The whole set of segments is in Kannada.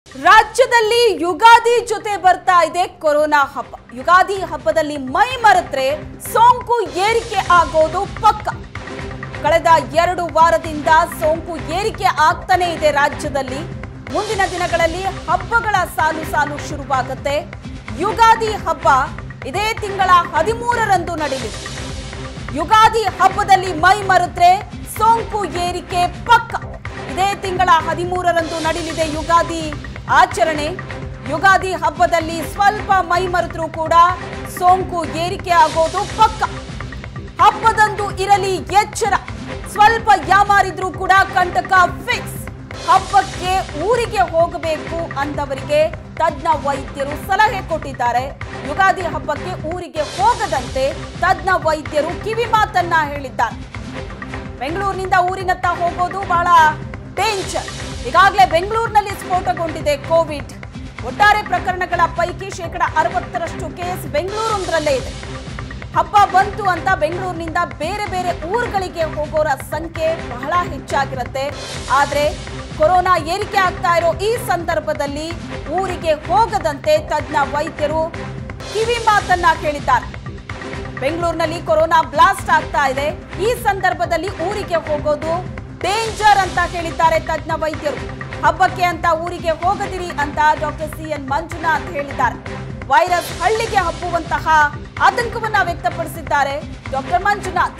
ರಾಜ್ಯದಲ್ಲಿ ಯುಗಾದಿ ಜೊತೆ ಬರ್ತಾ ಇದೆ ಕೊರೋನಾ ಹಬ್ಬ. ಯುಗಾದಿ ಹಬ್ಬದಲ್ಲಿ ಮೈ ಮರೆತ್ರೆ ಸೋಂಕು ಏರಿಕೆ ಆಗೋದು ಪಕ್ಕ. ಕಳೆದ 2 ವಾರದಿಂದ ಸೋಂಕು ಏರಿಕೆ ಆಗ್ತಾನೆ ಇದೆ ರಾಜ್ಯದಲ್ಲಿ. ಮುಂದಿನ ದಿನಗಳಲ್ಲಿ ಹಬ್ಬಗಳ ಸಾಲು ಶುರುವಾಗುತ್ತೆ. ಯುಗಾದಿ ಹಬ್ಬ ಇದೇ ತಿಂಗಳ 13ರಂದು ನಡೆಯಲಿದೆ. ಯುಗಾದಿ ಹಬ್ಬದಲ್ಲಿ ಮೈ ಮರೆತ್ರೆ ಸೋಂಕು ಏರಿಕೆ ಪಕ್ಕ. ಇದೇ ತಿಂಗಳ 13ರಂದು ನಡೆಯಲಿದೆ ಯುಗಾದಿ ಆಚರಣೆ. ಯುಗಾದಿ ಹಬ್ಬದಲ್ಲಿ ಸ್ವಲ್ಪ ಮೈ ಮರೆತರೂ ಕೂಡ ಸೋಂಕು ಏರಿಕೆ ಆಗೋದು ಪಕ್ಕ. ಹಬ್ಬದಂದು ಇರಲಿ ಎಚ್ಚರ. ಸ್ವಲ್ಪ ಯಾಮಾರಿದ್ರೂ ಕೂಡ ಕಂಟಕ ಫಿಕ್ಸ್. ಹಬ್ಬಕ್ಕೆ ಊರಿಗೆ ಹೋಗಬೇಕು ಅಂದವರಿಗೆ ತಜ್ಞ ವೈದ್ಯರು ಸಲಹೆ ಕೊಟ್ಟಿದ್ದಾರೆ. ಯುಗಾದಿ ಹಬ್ಬಕ್ಕೆ ಊರಿಗೆ ಹೋಗದಂತೆ ತಜ್ಞ ವೈದ್ಯರು ಕಿವಿ ಮಾತನ್ನ ಹೇಳಿದ್ದಾರೆ. ಬೆಂಗಳೂರಿನಿಂದ ಊರಿನತ್ತ ಹೋಗೋದು ಬಹಳ ಡೇಂಜರ್. ಈಗಾಗಲೇ ಬೆಂಗಳೂರಿನಲ್ಲಿ ಸ್ಫೋಟಗೊಂಡಿದೆ ಕೋವಿಡ್. ಒಟ್ಟಾರೆ ಪ್ರಕರಣಗಳ ಪೈಕಿ 60% ಕೇಸ್ ಬೆಂಗಳೂರೊಂದರಲ್ಲೇ ಇದೆ. ಹಬ್ಬ ಬಂತು ಅಂತ ಬೆಂಗಳೂರಿನಿಂದ ಬೇರೆ ಬೇರೆ ಊರುಗಳಿಗೆ ಹೋಗೋರ ಸಂಖ್ಯೆ ಬಹಳ ಹೆಚ್ಚಾಗಿರುತ್ತೆ. ಆದರೆ ಕೊರೋನಾ ಏರಿಕೆ ಆಗ್ತಾ ಇರೋ ಈ ಸಂದರ್ಭದಲ್ಲಿ ಊರಿಗೆ ಹೋಗದಂತೆ ತಜ್ಞ ವೈದ್ಯರು ಕಿವಿ ಮಾತನ್ನ ಹೇಳಿದ್ದಾರೆ. ಬೆಂಗಳೂರಿನಲ್ಲಿ ಕೊರೋನಾ ಬ್ಲಾಸ್ಟ್ ಆಗ್ತಾ ಇದೆ. ಈ ಸಂದರ್ಭದಲ್ಲಿ ಊರಿಗೆ ಹೋಗೋದು ಡೇಂಜರ್ ಅಂತ ಹೇಳಿದ್ದಾರೆ ತಜ್ಞ ವೈದ್ಯರು. ಹಬ್ಬಕ್ಕೆ ಅಂತ ಊರಿಗೆ ಹೋಗದಿರಿ ಅಂತ ಡಾಕ್ಟರ್ CN ಮಂಜುನಾಥ್ ಹೇಳಿದ್ದಾರೆ. ವೈರಸ್ ಹಳ್ಳಿಗೆ ಹಬ್ಬುವಂತಹ ಆತಂಕವನ್ನ ವ್ಯಕ್ತಪಡಿಸಿದ್ದಾರೆ ಡಾಕ್ಟರ್ ಮಂಜುನಾಥ್.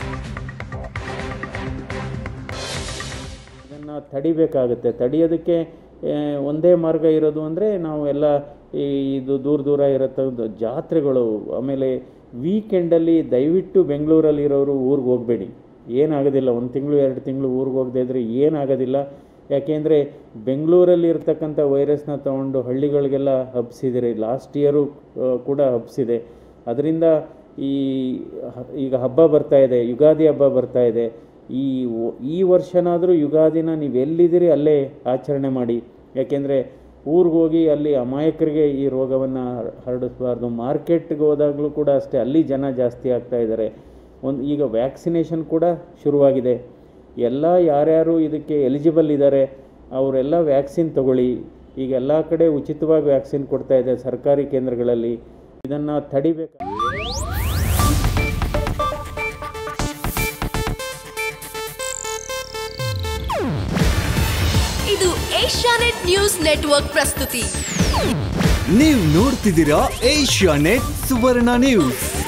ಇದನ್ನು ತಡಿಬೇಕಾಗುತ್ತೆ. ತಡೆಯೋದಕ್ಕೆ ಒಂದೇ ಮಾರ್ಗ ಇರೋದು ಅಂದರೆ ನಾವು ಎಲ್ಲ ಇದು ದೂರ ಇರತ್ತ ಜಾತ್ರೆಗಳು, ಆಮೇಲೆ ವೀಕೆಂಡಲ್ಲಿ ದಯವಿಟ್ಟು ಬೆಂಗಳೂರಲ್ಲಿರೋರು ಊರಿಗೆ ಹೋಗಬೇಡಿ. ಏನಾಗೋದಿಲ್ಲ. 1 ತಿಂಗಳು 2 ತಿಂಗಳು ಊರಿಗೆ ಹೋಗದೇ ಇದ್ದರೆ ಏನಾಗೋದಿಲ್ಲ. ಯಾಕೆಂದರೆ ಬೆಂಗಳೂರಲ್ಲಿ ಇರ್ತಕ್ಕಂಥ ವೈರಸ್ನ ತೊಗೊಂಡು ಹಳ್ಳಿಗಳಿಗೆಲ್ಲ ಹಬ್ಬಿಸಿದಿರಿ. ಲಾಸ್ಟ್ ಇಯರು ಕೂಡ ಹಬ್ಬಿಸಿದೆ. ಅದರಿಂದ ಈಗ ಹಬ್ಬ ಬರ್ತಾ ಇದೆ, ಯುಗಾದಿ ಹಬ್ಬ ಬರ್ತಾ ಇದೆ. ಈ ವರ್ಷನಾದರೂ ಯುಗಾದಿನ ನೀವು ಎಲ್ಲಿದ್ದೀರಿ ಅಲ್ಲೇ ಆಚರಣೆ ಮಾಡಿ. ಯಾಕೆಂದರೆ ಊರಿಗೆ ಹೋಗಿ ಅಲ್ಲಿ ಅಮಾಯಕರಿಗೆ ಈ ರೋಗವನ್ನು ಹರಡಿಸಬಾರ್ದು. ಮಾರ್ಕೆಟ್ಗೆ ಹೋದಾಗಲೂ ಕೂಡ ಅಷ್ಟೇ, ಅಲ್ಲಿ ಜನ ಜಾಸ್ತಿ ಆಗ್ತಾ ಇದ್ದಾರೆ. ಈಗ ವ್ಯಾಕ್ಸಿನೇಷನ್ ಕೂಡ ಶುರುವಾಗಿದೆ. ಎಲ್ಲ ಯಾರ್ಯಾರು ಇದಕ್ಕೆ ಎಲಿಜಿಬಲ್ ಇದ್ದಾರೆ ಅವರೆಲ್ಲ ವ್ಯಾಕ್ಸಿನ್ ತಗೊಳ್ಳಿ. ಈಗ ಎಲ್ಲ ಕಡೆ ಉಚಿತವಾಗಿ ವ್ಯಾಕ್ಸಿನ್ ಕೊಡ್ತಾ ಇದೆ ಸರ್ಕಾರಿ ಕೇಂದ್ರಗಳಲ್ಲಿ. ಇದನ್ನು ತಡಿಬೇಕು. ಇದು ಏಷ್ಯಾನೆಟ್ ನ್ಯೂಸ್ ನೆಟ್ವರ್ಕ್ ಪ್ರಸ್ತುತಿ. ನೀವು ನೋಡ್ತಿದ್ದೀರಾ ಏಷ್ಯಾನೆಟ್ ಸುವರ್ಣ ನ್ಯೂಸ್.